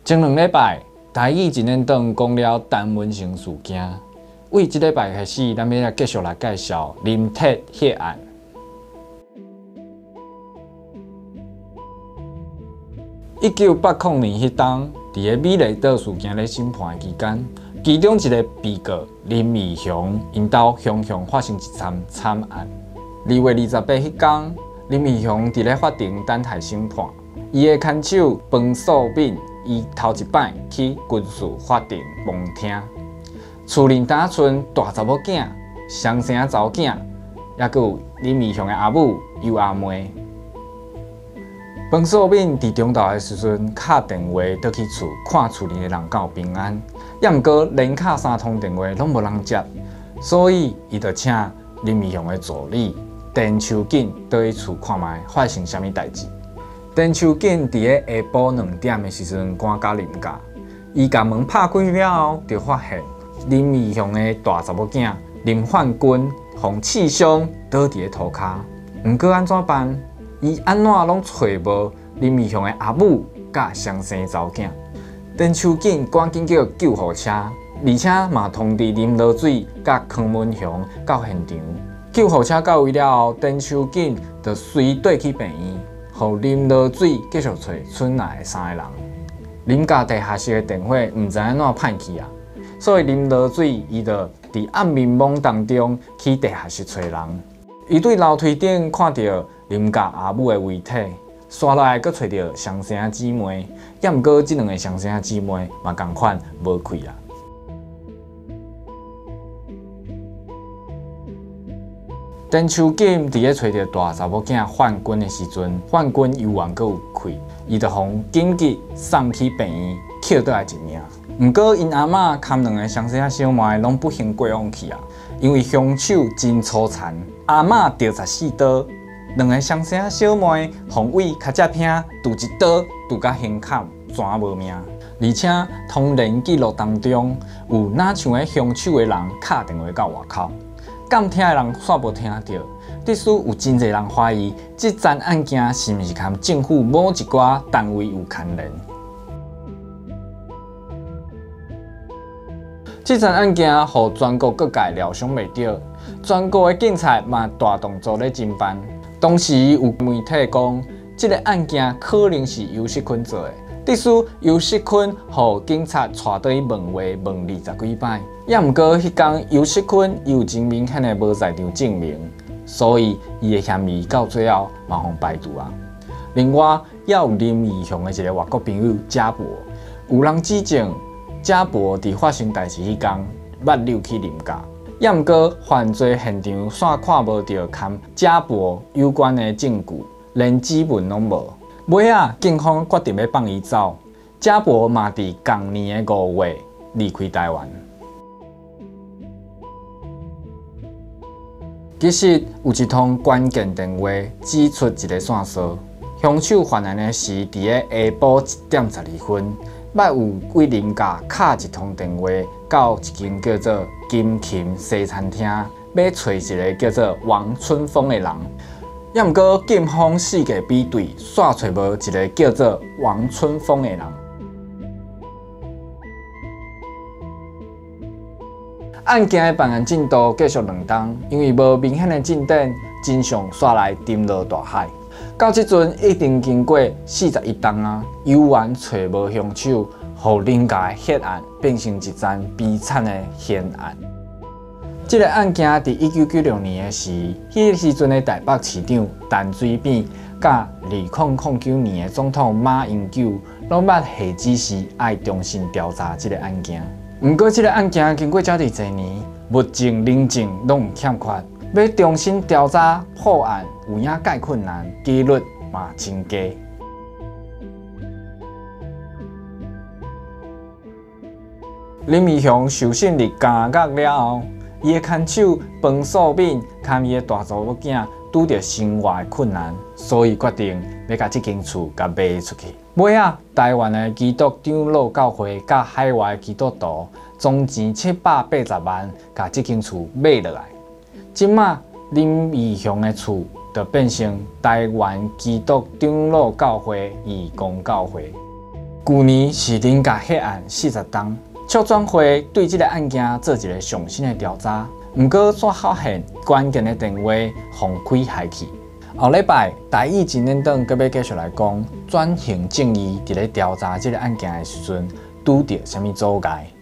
前2礼拜，台语一年顿讲了陈文成事件。为这礼拜开始，咱要继续来介绍林铁血案。1980年迄当，伫个美丽岛事件咧审判期间，其中一个被告林义雄，因兜雄发生一场惨案。2月28迄天，林义雄伫咧法庭等待审判。伊的看守彭素敏，伊头一摆去军事法庭旁听。厝林打村大查某囝、双生查某囝，也佮有林义雄的阿母、尤阿妹。彭素敏伫中昼的时阵敲电话倒去厝，看厝里的人敢有平安。也毋过连敲3通电话拢无人接，所以伊就请林义雄的助理陈秋瑾倒去厝看卖发生啥物代志。陈秋瑾伫个下晡2点的时阵赶到林家，伊甲门拍开了后，就发现林义雄的大查某囝林焕君互刺伤，倒伫个涂骹。毋过安怎办？伊安怎拢找无林义雄的阿母甲双生查某囝。陈秋瑾赶紧叫救护车，而且嘛通知林罗水甲康文雄到现场。救护车到位了后，陈秋瑾就随缀去病院，互林罗水继续找村内的3个人。林家地下室的电火毋知安怎歹去啊，所以林罗水伊就伫暗迷蒙当中去地下室找人。伊对楼梯顶看到林家阿母的遗体，刷落来，佫找到双生姊妹，也毋过即2个双生姊妹嘛同款无开啊。陈秋瑾伫咧找到大查某囝焕君的时阵，焕君犹原佫有开，伊就互紧急送去病院，捡倒来一命。毋过因阿嬷牵2个双生小妹拢不幸过往去啊，因为凶手真粗残，阿嬷着14刀。2个双生小妹互尾较只拼，拄一刀拄到胸坎，全无命。而且通联记录当中有哪像个凶手的人敲电话到外口，监听的人煞无听到，即使有真侪人怀疑这桩案件是毋是跟政府某一寡单位有牵连。这桩案件互全国各界料想袂到，全国的警察嘛大动作咧侦办。当时有媒体讲，这个案件可能是尤锡坤做的。即使尤锡坤互警察带倒去问话，问20几摆，也毋过迄天尤锡坤有真明显的无在场证明，所以伊的嫌疑到最后嘛互排除啊。另外，也有林义雄的一个外国朋友贾博，有人指证贾博伫发生代志迄天捌溜去林家。也毋过，犯罪现场煞看无到跟贾博有关的证据，连指纹拢无。尾仔，警方决定要放伊走。贾博嘛伫同年的5月离开台湾。其实有一通关键电话指出一个线索，凶手犯案的是伫个下晡1点12分。捌有为林家敲一通电话到一间叫做金琴西餐厅，要找一个叫做王春风的人。也毋过警方四界比对，煞找无一个叫做王春风的人。案件的办案进度继续2天，因为无明显的进展，真相煞来沉落大海。到即阵已经经过41天啊，犹原找无凶手，互林家的血案变成一桩悲惨的悬案。这个案件伫1996年的时，迄个时阵的台北市长陈水扁，甲2009年的总统马英九，拢捌下指示爱重新调查这个案件。毋过，这个案件经过遮尔侪年，物证、人证拢有欠缺。要重新调查破案，有影介困难，几率嘛真低。林义雄受审入监狱了后，伊的看守彭素敏牵伊的大查某囝拄着生活的困难，所以决定要甲这间厝甲卖出去。尾仔，台湾的基督长老教会甲海外的基督徒总钱780万，甲这间厝买落来。即马林义雄的厝就变成台湾基督长老教会义工教会。 去年是林家血案40宗，促转会对这个案件做一个上新的调查。不过，却发现关键的电话封开害去。后礼拜，台语真认党阁要继续来讲转型正义，伫咧调查这个案件的时阵，拄到什么阻碍？